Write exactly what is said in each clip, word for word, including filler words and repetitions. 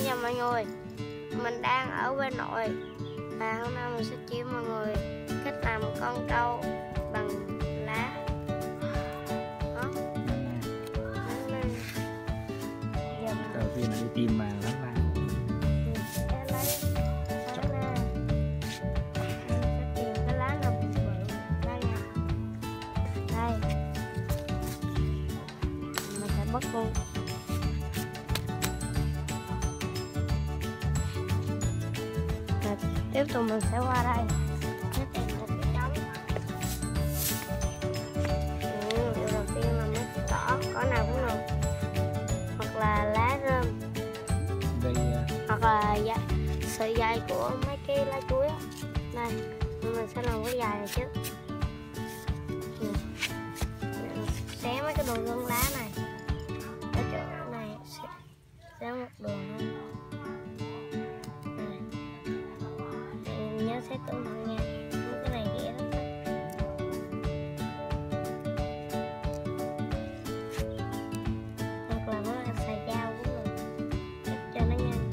Xin chào mọi người, mình đang ở quê nội và hôm nay mình sẽ chỉ mọi người cách làm con trâu bằng lá. Đó. Đầu tiên là đi tìm mà lá vàng. Bất luôn. Và tiếp tục mình sẽ qua đây sẽ tìm một cái trống. Ừ, điều đầu tiên là mấy cái cỏ, cỏ nào cũng được, hoặc là lá rơm Đây, hoặc là da, sợi dây của mấy cái lá chuối á. Đây, mình sẽ làm cái dài này trước. Ừ. Xé mấy cái đường gân lá này. Ở chỗ này sẽ, sẽ một đường thôi. Này. Nhớ xét cẩn thận nha, cái này dễ lắm. Hoặc là nó xài dao cũng được, cắt cho nó nhanh.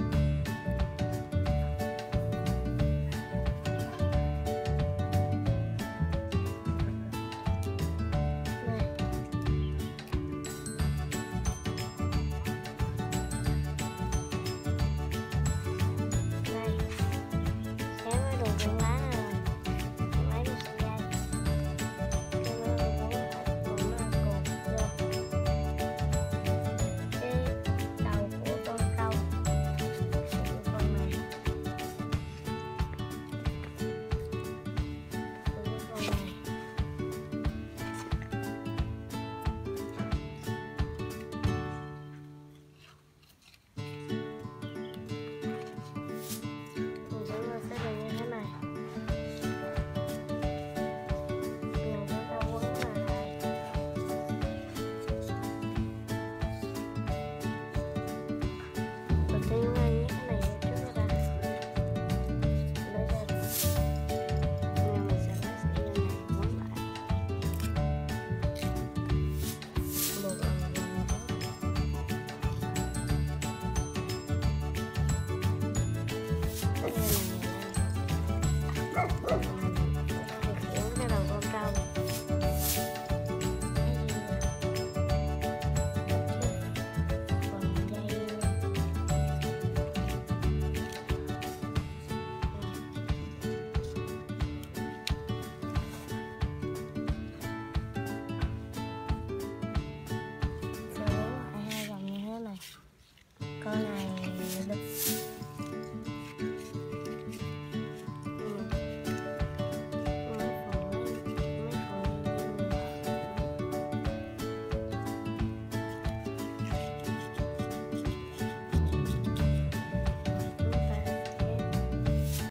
Con này